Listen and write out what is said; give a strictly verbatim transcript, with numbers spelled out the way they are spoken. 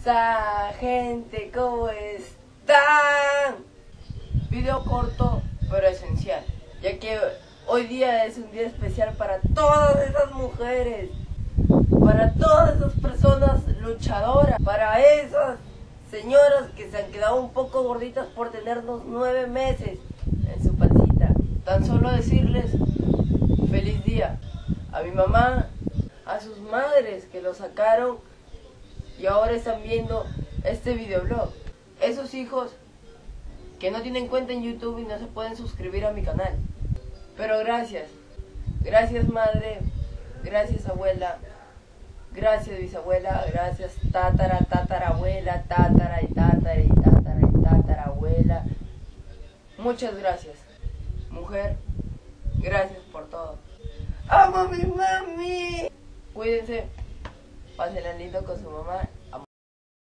está, gente? ¿Cómo están? Video corto pero esencial, ya que hoy día es un día especial para todas esas mujeres, para todas esas personas luchadoras, para esas señoras que se han quedado un poco gorditas por tenernos nueve meses en su pancita. Tan solo decirles feliz día a mi mamá, a sus madres que lo sacaron y ahora están viendo este videoblog. Esos hijos que no tienen cuenta en YouTube y no se pueden suscribir a mi canal. Pero gracias, gracias madre, gracias abuela, gracias bisabuela, gracias tatara, tatarabuela, tatara y tatara y tatara y tatarabuela. Muchas gracias, mujer, gracias por todo. ¡Amo a mi mami! Cuídense, pásenla lindo con su mamá